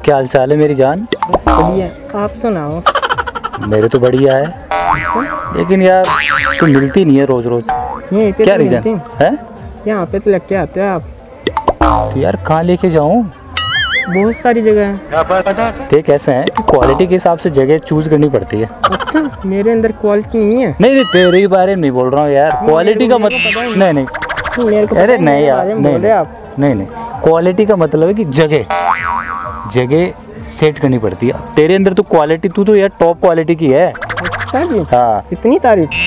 क्या हाल चाल है मेरी जान? बस बढ़िया, आप सुनाओ। मेरे तो बढ़िया है, लेकिन यार तू मिलती नहीं है रोज रोज। क्या रीजन है? यहाँ पे तो लग के आते हैं आप। तो यार कहाँ लेके जाऊँ? बहुत सारी जगह है। देख ऐसा है कि क्वालिटी के हिसाब से जगह चूज करनी पड़ती है। अच्छा, मेरे अंदर क्वालिटी नहीं है। नहीं तेरे बारे में नहीं बोल रहा हूँ यार, क्वालिटी का मतलब नहीं मेरे को अरे नहीं यार, नहीं नहीं क्वालिटी का मतलब है कि जगह सेट करनी पड़ती है। तेरे अंदर तो क्वालिटी, तू तो यार टॉप क्वालिटी की है। अच्छा जी, हाँ। इतनी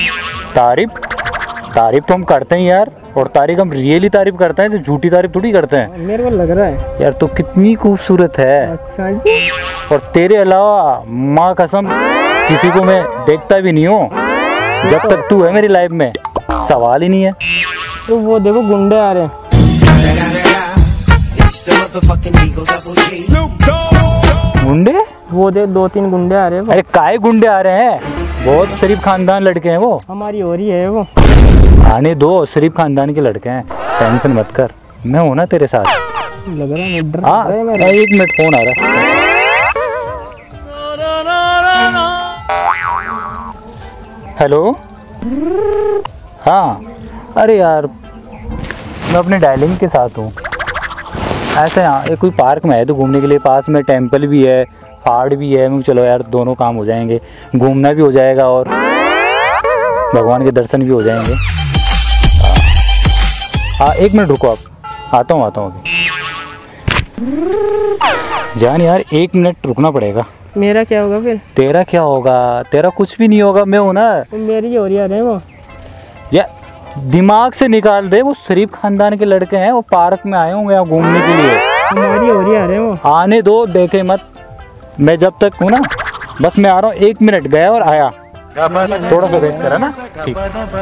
तारीफ तो हम करते हैं यार, और तारीफ हम रियली तारीफ करते हैं, तो झूठी तारीफ थोड़ी करते हैं। मेरे को लग रहा है यार तो कितनी खूबसूरत है। अच्छा जी। और तेरे अलावा माँ कसम किसी को मैं देखता भी नहीं हूँ। जब तक तू है मेरी लाइफ में सवाल ही नहीं है। तो वो देखो गुंडे आ रहे हैं। गुंडे? वो देख 2-3 गुंडे आ रहे हैं। अरे काय गुंडे आ रहे हैं? बहुत शरीफ खानदान लड़के हैं वो। हमारी हो रही है वो। आने दो, शरीफ खानदान के लड़के हैं, टेंशन मत कर, मैं हूं ना तेरे साथ। लग रहा है डर हाँ, एक मिनट फोन आ रहा है। हेलो, हाँ अरे यार मैं अपने डायलिंग के साथ हूँ। ऐसे यहाँ एक कोई पार्क में है तो घूमने के लिए, पास में टेंपल भी है, पहाड़ भी है। मैं चलो यार दोनों काम हो जाएंगे, घूमना भी हो जाएगा और भगवान के दर्शन भी हो जाएंगे। हाँ एक मिनट रुको, आप आता हूँ अभी। जान यार 1 मिनट रुकना पड़ेगा। मेरा क्या होगा फिर? तेरा क्या होगा? तेरा कुछ भी नहीं होगा, मैं हूँ ना। तो मेरी हो रही है वो। या दिमाग से निकाल दे, वो शरीफ खानदान के लड़के हैं, वो पार्क में आए होंगे यहाँ घूमने के लिए। हमारी हो रही है वो। आने दो, देखे मत, मैं जब तक हूँ ना, बस मैं आ रहा हूँ। 1 मिनट गया और आया, थोड़ा सा वेट करा ना। ठीक।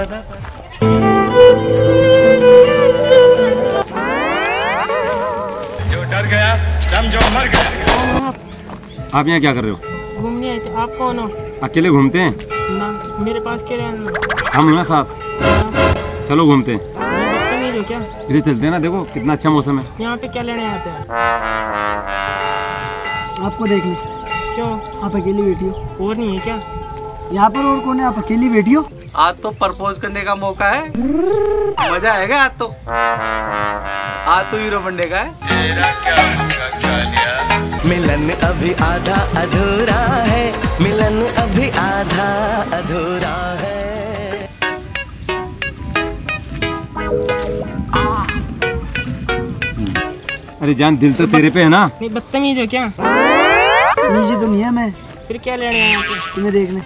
जो डर गया समझो मर गया। आप यहाँ क्या कर रहे हो? घूमने आए थे। आप कौन हो? अकेले घूमते हैं? ना, मेरे पास क्या रहना। हम ना साथ, चलो घूमते हैं। बदतमीज हो क्या? इधर चलते हैं ना, देखो कितना अच्छा मौसम है। यहाँ पे क्या लेने आते हैं? आपको देखने। क्यों? आप अकेली बैठी हो। और नहीं है क्या यहाँ पर? और कौन है? आप अकेली बैठी हो। आज तो प्रपोज करने का मौका है, मजा आएगा आज तो। आज तो हीरो बनने का है। मिलन अभी आधा अधूरा है, मिलन अभी आधा अधूरा है। अरे जान, दिल तो तेरे पे है ना। नहीं, बदतमीज हो क्या? नीचे तो नहीं है मैं। फिर क्या लेने आए थे? तुम्हें देखने।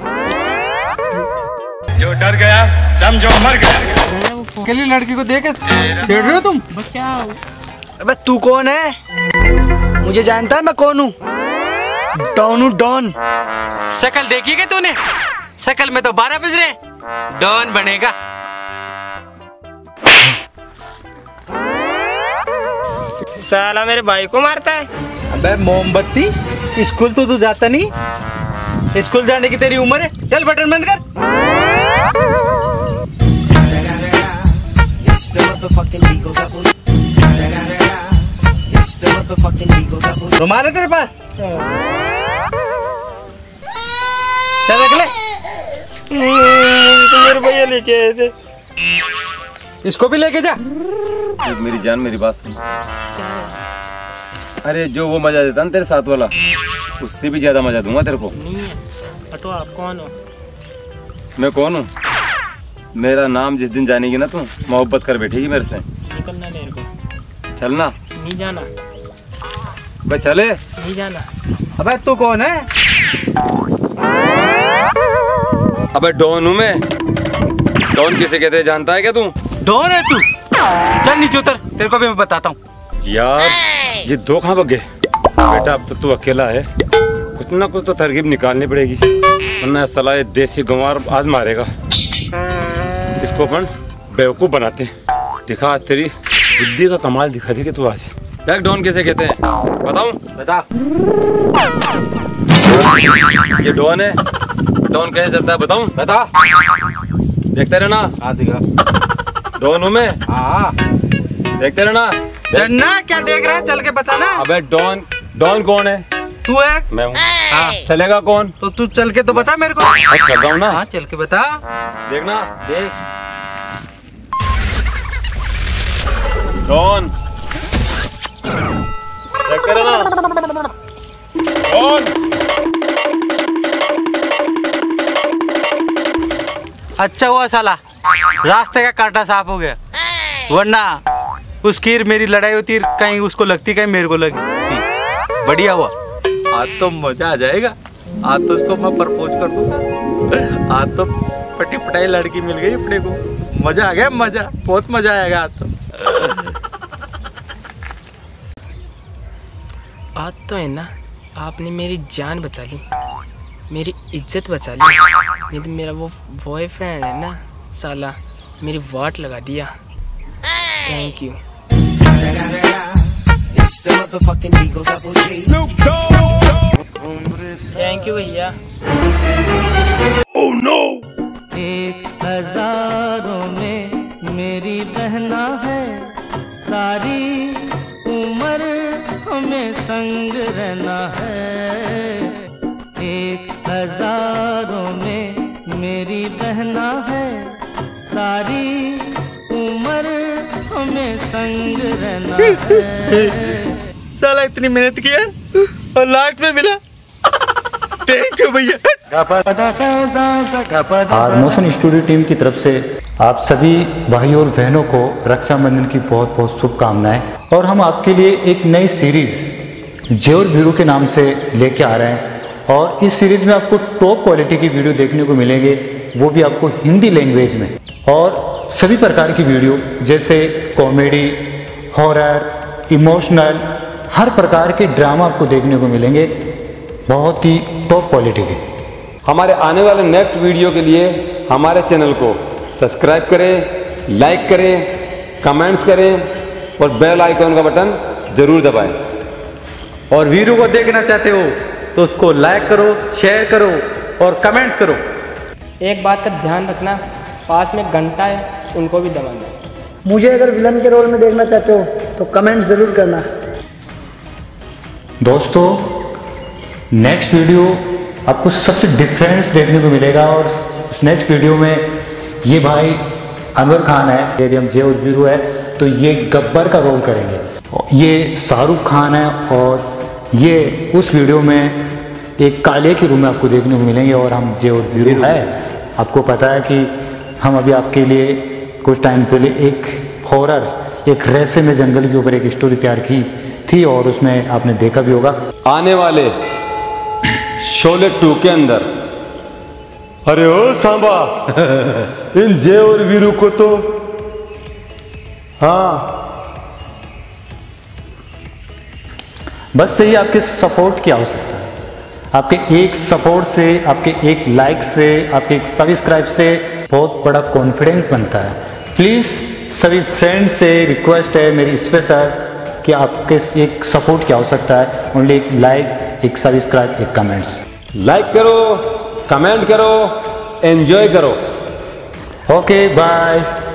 जो डर गया समझो मर गया। अकेली लड़की को देख छेड़ रहे हो तुम? बचाओ। अबे तू कौन है? मुझे जानता है मैं कौन हूँ? डॉन हूँ, डॉन। शकल देखी क्या तूने? शकल में तो 12 बज रहे, डॉन बनेगा। साला मेरे भाई को मारता है। अबे मोमबत्ती, स्कूल तो तू जाता नहीं? स्कूल जाने की तेरी उम्र है? चल बटन बंद कर। रुमाल है तेरे पास? चल रख ले। मेरे भैया लेके आए थे। इसको भी लेके जा। मेरी जान, मेरी बात सुन। अरे जो वो मजा देता ना तेरे साथ वाला, उससे भी ज्यादा मजा दूंगा तेरे को। नहीं है। हटो, आप कौन हो? मैं कौन हूँ? मेरा नाम जिस दिन जानेगी ना तू, मोहब्बत कर बैठेगी मेरे से। निकलना मेरे को। चलना। नहीं जाना। भाई चले। नहीं जाना। अबे तू कौन है? अबे डॉन हूँ मैं। डॉन किसे कहते हैं जानता है क्या तू? डॉन है तू? चल नीचे उतर, तेरे को भी मैं बताता हूँ। यार ये दो कहाँ भाग गए? बेटा अब तो तू अकेला है, कुछ ना कुछ तो तरकीब निकालनी पड़ेगी, वरना साला ये देसी गंवार आज मारेगा। इसको अपन बेवकूफ बनाते हैं। दिखा आज तेरी बुद्धि का कमाल दिखा दी कि तू आज। देख डॉन किसे कहते हैं बताऊं? बता। ये डॉन है। डॉन कैसे चलता है बताऊं? बता। देखते रहना। हाँ दिखा। डॉन हूँ मैं। हाँ देखते रहना। चलना, क्या देख रहा है? चल के बता ना। अबे डॉन, डॉन कौन है? तू है? मैं हूँ। हाँ। चलेगा कौन? तो तू चल के तो बता मेरे को। चल रहा हूँ ना। हाँ चल के बता। देखना देख कौन चेक करे ना कौन। अच्छा हुआ साला रास्ते का कांटा साफ हो गया, वरना उसकी मेरी लड़ाई होती कहीं उसको लगती कहीं मेरे को लगती। बढ़िया हुआ, आज तो मजा आ जाएगा। आज तो उसको मैं प्रपोज कर दूंगा। आज तो पटी पटाई लड़की मिल गई अपने को। मजा आ गया, मजा बहुत मजा आएगा आज तो। आज तो है ना, आपने मेरी जान बचा ली, मेरी इज्जत बचा ली। नहीं तो मेरा वो बॉयफ्रेंड है ना साला, मेरी वाट लगा दिया। Thank you. थैंक यू भैया। Oh no! एक हजारों में मेरी बहना है, सारी उम्र हमें संग रहना है। एक हजारों में मेरी बहना है, सारी उम्र हमें संग रहना है। साला इतनी मेहनत किया और लास्ट में मिला। थैंक यू भैया। हारमोशन स्टूडियो टीम की तरफ से आप सभी भाइयों और बहनों को रक्षाबंधन की बहुत बहुत शुभकामनाएं। और हम आपके लिए एक नई सीरीज जे और वीरू के नाम से लेके आ रहे हैं। और इस सीरीज में आपको टॉप क्वालिटी की वीडियो देखने को मिलेंगे, वो भी आपको हिंदी लैंग्वेज में। और सभी प्रकार की वीडियो जैसे कॉमेडी, हॉरर, इमोशनल, हर प्रकार के ड्रामा आपको देखने को मिलेंगे, बहुत ही टॉप क्वालिटी के। हमारे आने वाले नेक्स्ट वीडियो के लिए हमारे चैनल को सब्सक्राइब करें, लाइक करें, कमेंट्स करें और बेल आइकॉन का बटन जरूर दबाएं। और वीरू को देखना चाहते हो तो उसको लाइक करो, शेयर करो और कमेंट्स करो। एक बात का ध्यान रखना, पास में घंटा है उनको भी दबाना। मुझे अगर विलन के रोल में देखना चाहते हो तो कमेंट ज़रूर करना। दोस्तों नेक्स्ट वीडियो आपको सबसे डिफरेंस देखने को मिलेगा। और उस नेक्स्ट वीडियो में ये भाई अनवर खान है, यदि हम जे और वीरू है तो ये गब्बर का रोल करेंगे। ये शाहरुख खान है और ये उस वीडियो में एक काले के रूम में आपको देखने को मिलेंगे। और हम जे और वीरू है, आपको पता है कि हम अभी आपके लिए कुछ टाइम पहले एक हॉरर, एक रहस्य में जंगल के ऊपर एक स्टोरी तैयार की थी और उसमें आपने देखा भी होगा। आने वाले शोले 2 के अंदर अरे ओ सांबा इन जे और वीरू को तो हाँ बस सही आपके सपोर्ट की आवश्यकता है। आपके एक सपोर्ट से, आपके एक लाइक से, आपके एक सब्सक्राइब से बहुत बड़ा कॉन्फिडेंस बनता है। प्लीज़ सभी फ्रेंड्स से रिक्वेस्ट है मेरी स्पेशल कि आपके एक सपोर्ट की आवश्यकता है। ओनली एक लाइक, एक सब्सक्राइब, एक कमेंट्स। लाइक करो, कमेंट करो, एंजॉय करो। Okay bye.